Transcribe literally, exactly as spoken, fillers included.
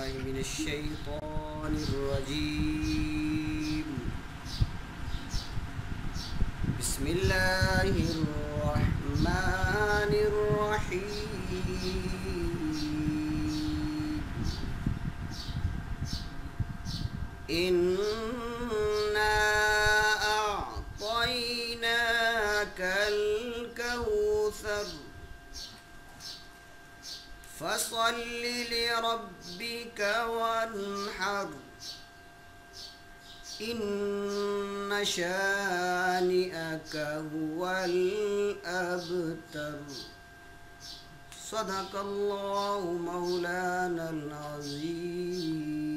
بالله من الشيطان الرجيم. بسم الله الرحمن الرحيم. إنا أعطيناك الكوثر فصل لربك وانحر إن شانئك هو الأبتر. صدق الله مولانا العظيم.